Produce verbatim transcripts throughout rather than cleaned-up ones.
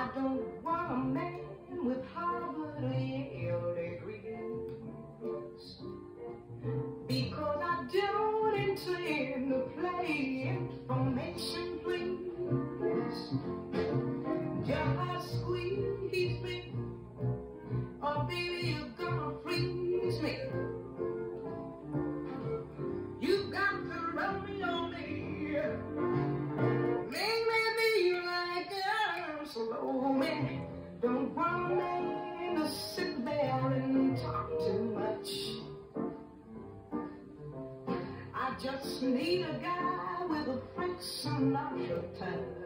I don't want a man with Harvard or Yale degrees, because I don't intend to play information, please. Just squeeze me, or baby you're gonna freeze me. You got to run me on me, make me be like a slow man. Don't want a man to sit there and talk too much. I just need a guy with a Frank Sinatra touch.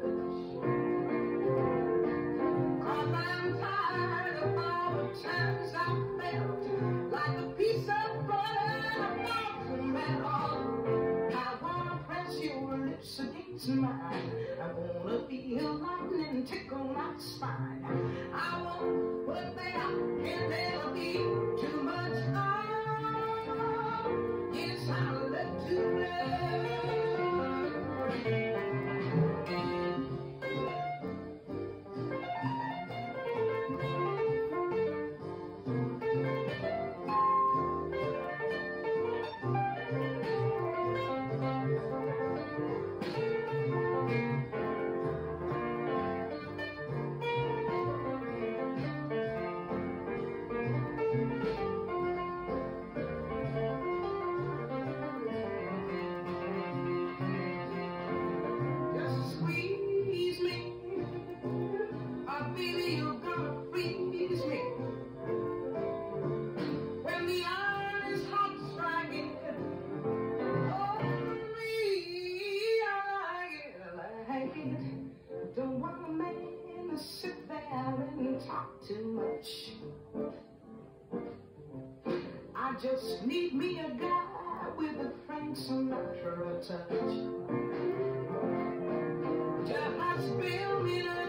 Cause I'm tired of all the times I felt like a piece of butter in a watermelon. I wanna press your lips against mine. I wanna feel lightning tickle my spine. I won't, but there can never be too much. Oh, yes, I love to love. Don't want a man to sit there and talk too much. I just need me a guy with a Frank Sinatra touch. Just spill me the